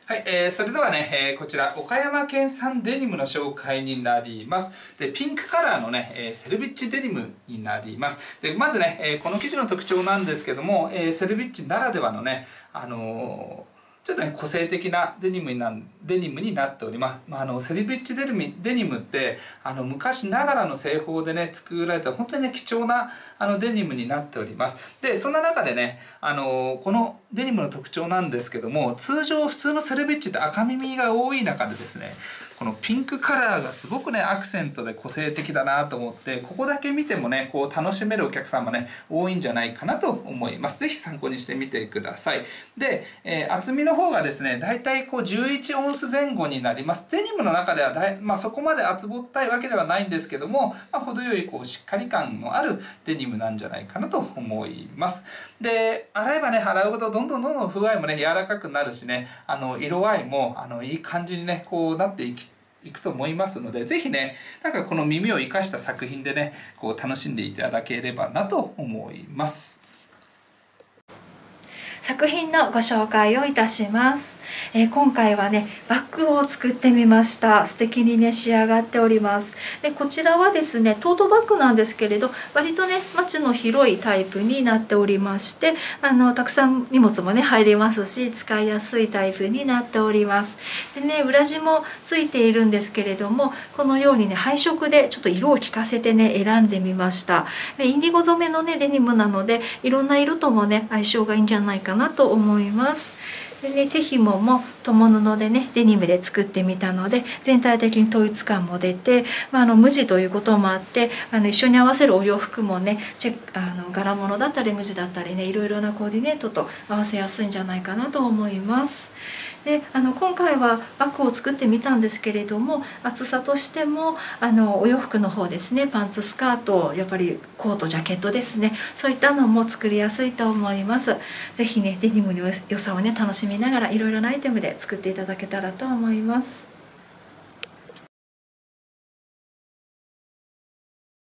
はい、それではね、こちら岡山県産デニムの紹介になります。で、ピンクカラーのね、セルビッチデニムになります。で、まずね、この生地の特徴なんですけども、セルビッチならではのね、ちょっとね、個性的なデニムになっております。セルビッチデニムって昔ながらの製法でね作られた本当にね貴重なデニムになっております。でそんな中でねこのデニムの特徴なんですけども、通常のセルビッチって赤耳が多い中でですね、このピンクカラーがすごくねアクセントで個性的だなと思って、ここだけ見てもねこう楽しめるお客さんもね多いんじゃないかなと思います。是非参考にしてみてください。で、厚みの方がですねだいたいこう11オンス前後になります。デニムの中ではそこまで厚ぼったいわけではないんですけども、程よいこうしっかり感のあるデニムなんじゃないかなと思います。で洗えばね洗うほどどんどん風合いもね柔らかくなるしね、色合いもいい感じにねこうなっていくと思いますので、是非ねなんかこの耳を生かした作品でねこう楽しんでいただければなと思います。 作品のご紹介をいたします。今回はねバッグを作ってみました。素敵にね仕上がっております。でこちらはですねトートバッグなんですけれど、割とねマチの広いタイプになっておりまして、たくさん荷物もね入りますし使いやすいタイプになっております。でね裏地もついているんですけれども、このようにね配色でちょっと色を効かせてね選んでみました。でインディゴ染めのねデニムなのでいろんな色ともね相性がいいんじゃないかなと思います。でね、手紐も共布でねデニムで作ってみたので全体的に統一感も出て、無地ということもあって一緒に合わせるお洋服もね柄物だったり無地だったりねいろいろなコーディネートと合わせやすいんじゃないかなと思います。で今回はバッグを作ってみたんですけれども、厚さとしてもお洋服の方ですね、パンツスカートやっぱりコートジャケットですね、そういったのも作りやすいと思います。是非ねデニムの良さをね楽しみながらいろいろなアイテムで作っていただけたらと思います。